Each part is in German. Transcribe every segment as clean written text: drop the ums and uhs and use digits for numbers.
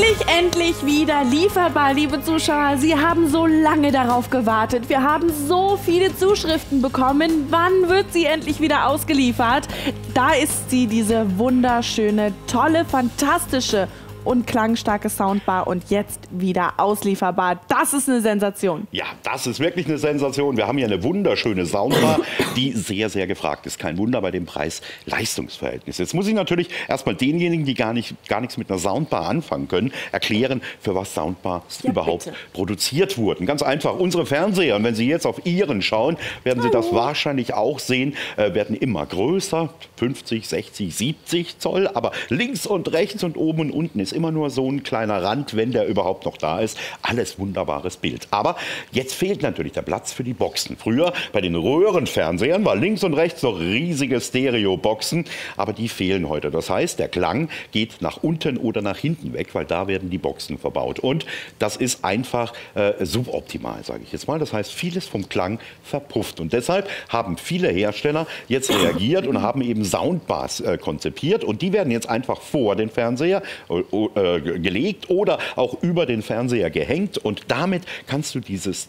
Endlich wieder lieferbar, liebe Zuschauer. Sie haben so lange darauf gewartet. Wir haben so viele Zuschriften bekommen. Wann wird sie endlich wieder ausgeliefert? Da ist sie, diese wunderschöne, tolle, fantastische und klangstarke Soundbar und jetzt wieder auslieferbar. Das ist eine Sensation. Ja, das ist wirklich eine Sensation. Wir haben hier eine wunderschöne Soundbar, die sehr, sehr gefragt ist. Kein Wunder bei dem Preis-Leistungs-Verhältnis. Jetzt muss ich natürlich erstmal denjenigen, die gar nichts mit einer Soundbar anfangen können, erklären, für was Soundbars überhaupt produziert wurden. Ganz einfach, unsere Fernseher, und wenn Sie jetzt auf Ihren schauen, werden Sie das wahrscheinlich auch sehen, werden immer größer, 50, 60, 70 Zoll, aber links und rechts und oben und unten ist immer nur so ein kleiner Rand, wenn der überhaupt noch da ist. Alles wunderbares Bild. Aber jetzt fehlt natürlich der Platz für die Boxen. Früher bei den Röhrenfernsehern war links und rechts noch riesige Stereo-Boxen, aber die fehlen heute. Das heißt, der Klang geht nach unten oder nach hinten weg, weil da werden die Boxen verbaut. Und das ist einfach suboptimal, sage ich jetzt mal. Das heißt, vieles vom Klang verpufft. Und deshalb haben viele Hersteller jetzt reagiert und haben eben Soundbars konzipiert. Und die werden jetzt einfach vor den Fernseher gelegt oder auch über den Fernseher gehängt und damit kannst du dieses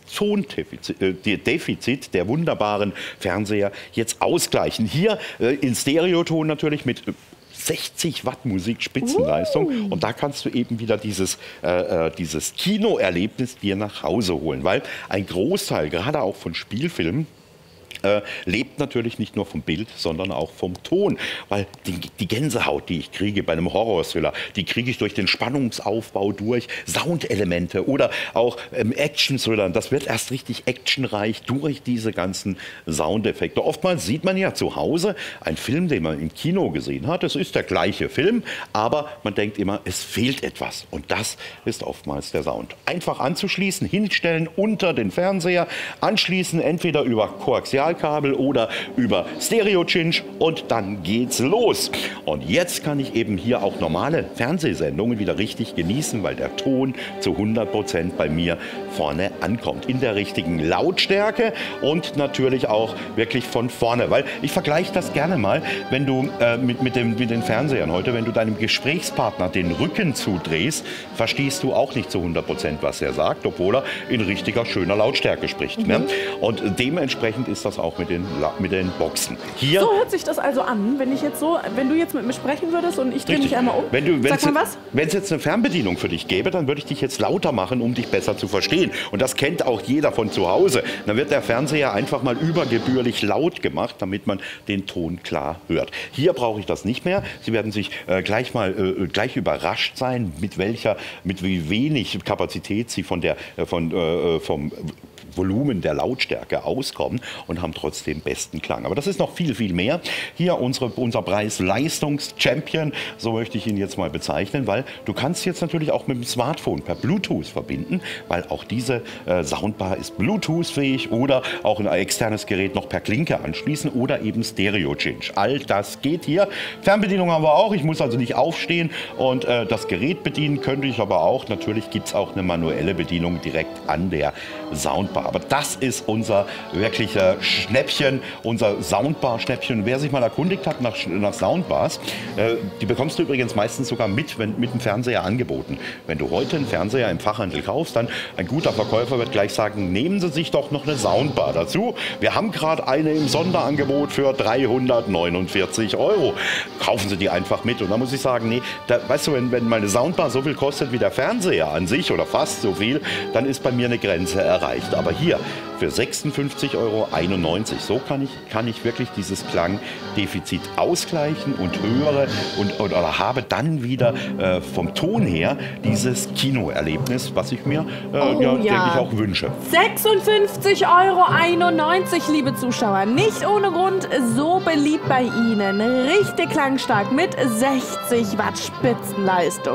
Tondefizit der wunderbaren Fernseher jetzt ausgleichen. Hier in Stereoton natürlich mit 60 Watt Musikspitzenleistung und da kannst du eben wieder dieses Kinoerlebnis dir nach Hause holen, weil ein Großteil, gerade auch von Spielfilmen, lebt natürlich nicht nur vom Bild, sondern auch vom Ton. Weil die Gänsehaut, die ich kriege bei einem Horror-Thriller, die kriege ich durch den Spannungsaufbau, durch Soundelemente oder auch Action-Thrillern. Das wird erst richtig actionreich durch diese ganzen Soundeffekte. Oftmals sieht man ja zu Hause einen Film, den man im Kino gesehen hat. Es ist der gleiche Film, aber man denkt immer, es fehlt etwas. Und das ist oftmals der Sound. Einfach anzuschließen, hinstellen unter den Fernseher, anschließen entweder über Koaxial oder über Stereo-Cinch und dann geht's los. Und jetzt kann ich eben hier auch normale Fernsehsendungen wieder richtig genießen, weil der Ton zu 100% bei mir vorne ankommt. In der richtigen Lautstärke und natürlich auch wirklich von vorne. Weil ich vergleiche das gerne mal, wenn du mit den Fernsehern heute, wenn du deinem Gesprächspartner den Rücken zudrehst, verstehst du auch nicht zu 100%, was er sagt, obwohl er in richtiger, schöner Lautstärke spricht. Ne? Und dementsprechend ist das auch mit den Boxen. Hier so hört sich das also an, wenn du jetzt mit mir sprechen würdest und ich drehe mich einmal um. Wenn es jetzt eine Fernbedienung für dich gäbe, dann würde ich dich jetzt lauter machen, um dich besser zu verstehen. Und das kennt auch jeder von zu Hause. Dann wird der Fernseher einfach mal übergebührlich laut gemacht, damit man den Ton klar hört. Hier brauche ich das nicht mehr. Sie werden sich gleich überrascht sein, mit wie wenig Kapazität Sie vom Volumen der Lautstärke auskommen und haben trotzdem besten Klang. Aber das ist noch viel, viel mehr. Hier unser Preis-Leistungs-Champion, so möchte ich ihn jetzt mal bezeichnen, weil du kannst jetzt natürlich auch mit dem Smartphone per Bluetooth verbinden, weil auch diese Soundbar ist Bluetooth-fähig oder auch ein externes Gerät noch per Klinke anschließen oder eben Stereo-Cinch. All das geht hier. Fernbedienung haben wir auch. Ich muss also nicht aufstehen und das Gerät bedienen, könnte ich aber auch. Natürlich gibt es auch eine manuelle Bedienung direkt an der Soundbar. Aber das ist unser wirklicher Schnäppchen, unser Soundbar-Schnäppchen. Wer sich mal erkundigt hat nach Soundbars, die bekommst du übrigens meistens sogar mit dem Fernseher angeboten. Wenn du heute einen Fernseher im Fachhandel kaufst, dann ein guter Verkäufer wird gleich sagen, nehmen Sie sich doch noch eine Soundbar dazu. Wir haben gerade eine im Sonderangebot für 349 €. Kaufen Sie die einfach mit. Und da muss ich sagen, nee, weißt du, wenn meine Soundbar so viel kostet wie der Fernseher an sich oder fast so viel, dann ist bei mir eine Grenze erreicht. Aber hier für 56,91 € so kann ich wirklich dieses Klangdefizit ausgleichen und höre oder habe dann wieder vom Ton her dieses Kinoerlebnis, was ich mir denke ich auch wünsche. 56,91 €, liebe Zuschauer. Nicht ohne Grund so beliebt bei Ihnen. Richtig klangstark mit 60 Watt Spitzenleistung.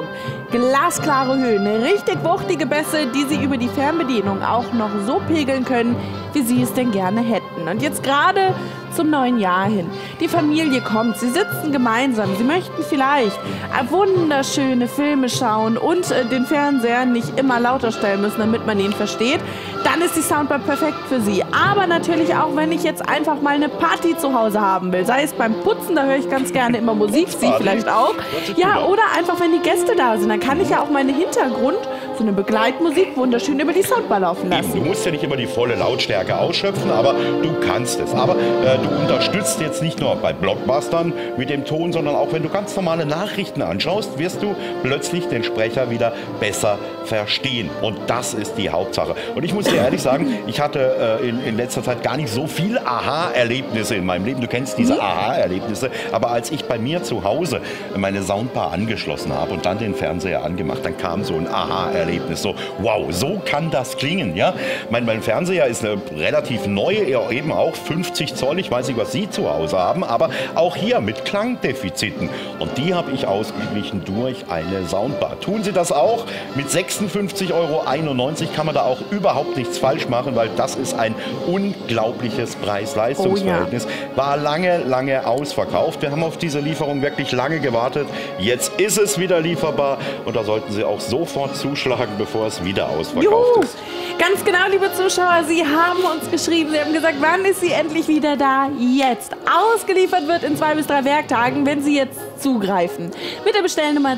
Glasklare Höhen, richtig wuchtige Bässe, die Sie über die Fernbedienung auch noch so pegeln können, wie Sie es denn gerne hätten. Und jetzt gerade zum neuen Jahr hin. Die Familie kommt, Sie sitzen gemeinsam, Sie möchten vielleicht wunderschöne Filme schauen und den Fernseher nicht immer lauter stellen müssen, damit man ihn versteht. Dann ist die Soundbar perfekt für Sie. Aber natürlich auch, wenn ich jetzt einfach mal eine Party zu Hause haben will. Sei es beim Putzen, da höre ich ganz gerne immer Musik, Sie vielleicht auch. Ja, oder einfach, wenn die Gäste da sind, dann kann ich ja auch meine Hintergrund, so eine Begleitmusik, wunderschön über die Soundbar laufen lassen. Eben, du musst ja nicht immer die volle Lautstärke ausschöpfen, aber du kannst es. Aber du unterstützt jetzt nicht nur bei Blockbustern mit dem Ton, sondern auch wenn du ganz normale Nachrichten anschaust, wirst du plötzlich den Sprecher wieder besser verstehen. Und das ist die Hauptsache. Und ich muss dir ehrlich sagen, ich hatte in letzter Zeit gar nicht so viele Aha-Erlebnisse in meinem Leben. Du kennst diese Aha-Erlebnisse. Aber als ich bei mir zu Hause meine Soundbar angeschlossen habe und dann den Fernseher angemacht, dann kam so ein Aha-Erlebnis. So, wow, so kann das klingen. Ja? Mein Fernseher ist eine relativ neue, eben auch 50 Zoll. Ich weiß nicht, was Sie zu Hause haben, aber auch hier mit Klangdefiziten. Und die habe ich ausgeglichen durch eine Soundbar. Tun Sie das auch? Mit 56,91 € kann man da auch überhaupt nichts falsch machen, weil das ist ein unglaubliches Preis-Leistungs-Verhältnis. War lange, lange ausverkauft. Wir haben auf diese Lieferung wirklich lange gewartet. Jetzt ist es wieder lieferbar und da sollten Sie auch sofort zuschlagen, bevor es wieder ausverkauft ist. Ganz genau, liebe Zuschauer, Sie haben uns geschrieben, Sie haben gesagt, wann ist sie endlich wieder da? Jetzt. Ausgeliefert wird in 2 bis 3 Werktagen, wenn Sie jetzt zugreifen. Mit der Bestellnummer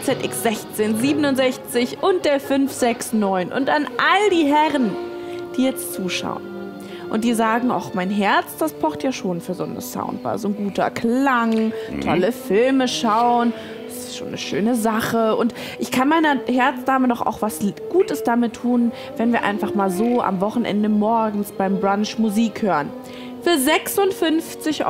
ZX1667 und der 569. Und an all die Herren, die jetzt zuschauen und die sagen, ach, mein Herz, das pocht ja schon für so eine Soundbar. So ein guter Klang, tolle Filme schauen. Das ist schon eine schöne Sache. Und ich kann meiner Herzdame doch auch was Gutes damit tun, wenn wir einfach mal so am Wochenende morgens beim Brunch Musik hören. Für 56,91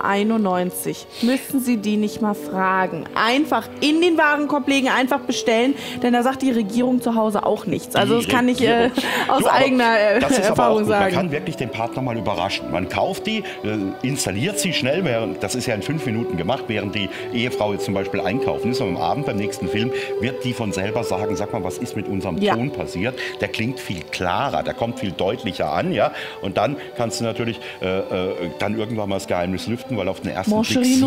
€ müssen Sie die nicht mal fragen. Einfach in den Warenkorb legen, einfach bestellen, denn da sagt die Regierung zu Hause auch nichts. Also das kann ich aus eigener Erfahrung sagen. Man kann wirklich den Partner mal überraschen. Man kauft die, installiert sie schnell, das ist ja in 5 Minuten gemacht, während die Ehefrau jetzt zum Beispiel einkaufen ist. Und am Abend beim nächsten Film wird die von selber sagen, sag mal, was ist mit unserem Ton passiert? Der klingt viel klarer, der kommt viel deutlicher an. Ja? Und dann kannst du natürlich dann irgendwann mal das Geheimnis lüften, weil auf den ersten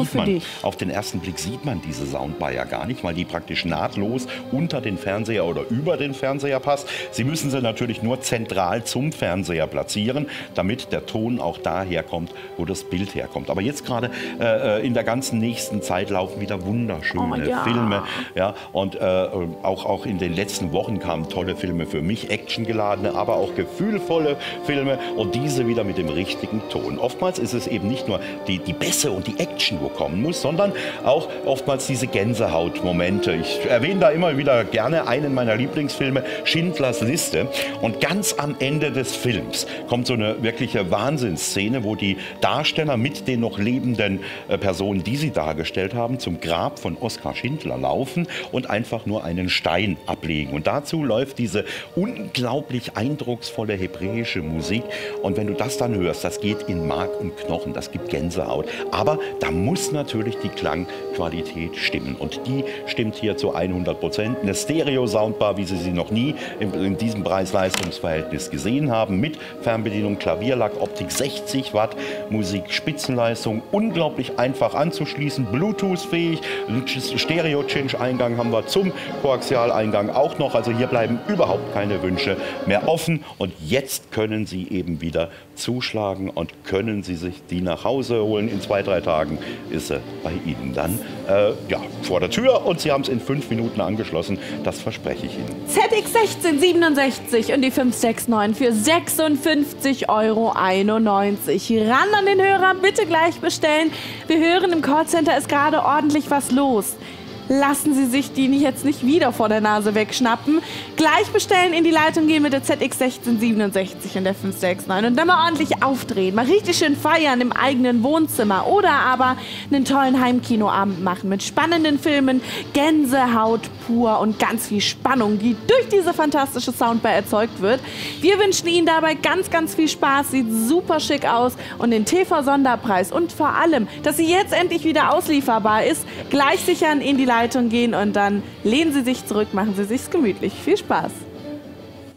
Blick sieht man diese Soundbar ja gar nicht, weil die praktisch nahtlos unter den Fernseher oder über den Fernseher passt. Sie müssen sie natürlich nur zentral zum Fernseher platzieren, damit der Ton auch daher kommt, wo das Bild herkommt. Aber jetzt gerade in der ganzen nächsten Zeit laufen wieder wunderschöne Filme. Ja? Und auch in den letzten Wochen kamen tolle Filme für mich, actiongeladene, aber auch gefühlvolle Filme und diese wieder mit dem richtigen Ton. Oftmals ist es eben nicht nur die Bässe und die Action, wo kommen muss, sondern auch oftmals diese Gänsehautmomente. Ich erwähne da immer wieder gerne einen meiner Lieblingsfilme, Schindlers Liste. Und ganz am Ende des Films kommt so eine wirkliche Wahnsinnsszene, wo die Darsteller mit den noch lebenden Personen, die sie dargestellt haben, zum Grab von Oskar Schindler laufen und einfach nur einen Stein ablegen. Und dazu läuft diese unglaublich eindrucksvolle hebräische Musik. Und wenn du das dann hörst, das geht in Mark und Knochen, das gibt Gänsehaut. Aber da muss natürlich die Klangqualität stimmen. Und die stimmt hier zu 100%. Eine Stereo-Soundbar, wie Sie sie noch nie in diesem Preis-Leistungs-Verhältnis gesehen haben. Mit Fernbedienung, Klavierlack, Optik, 60 Watt, Musik, Spitzenleistung, unglaublich einfach anzuschließen, Bluetooth-fähig, Stereo-Change-Eingang haben wir zum Koaxialeingang auch noch. Also hier bleiben überhaupt keine Wünsche mehr offen. Und jetzt können Sie eben wieder zuschlagen und können Sie sich die nach Hause holen. In 2, 3 Tagen ist sie bei Ihnen dann vor der Tür und Sie haben es in 5 Minuten angeschlossen. Das verspreche ich Ihnen. ZX1667 und die 569 für 56,91 €. Ran an den Hörer, bitte gleich bestellen. Wir hören, im Callcenter ist gerade ordentlich was los. Lassen Sie sich die jetzt nicht wieder vor der Nase wegschnappen. Gleich bestellen, in die Leitung gehen mit der ZX1667 und der 569 und dann mal ordentlich aufdrehen. Mal richtig schön feiern im eigenen Wohnzimmer oder aber einen tollen Heimkinoabend machen mit spannenden Filmen, Gänsehaut pur und ganz viel Spannung, die durch diese fantastische Soundbar erzeugt wird. Wir wünschen Ihnen dabei ganz, ganz viel Spaß. Sieht super schick aus und den TV-Sonderpreis und vor allem, dass sie jetzt endlich wieder auslieferbar ist, gleich sichern, in die Leitung gehen und dann lehnen Sie sich zurück, machen Sie sich's gemütlich. Viel Spaß!